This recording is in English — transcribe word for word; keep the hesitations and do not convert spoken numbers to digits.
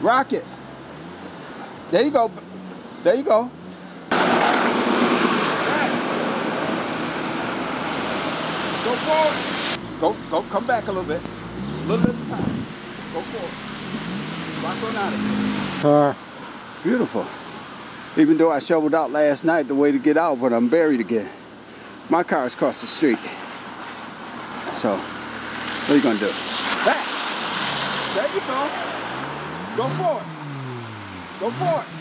Rock it. There you go. There you go. Go forward. Go, go, come back a little bit. A little bit at a time. Go forward. Rock on out of here. Car. Beautiful. Even though I shoveled out last night the way to get out, but I'm buried again. My car is across the street. So, what are you gonna do? Back. There you go. Go forward. Go forward.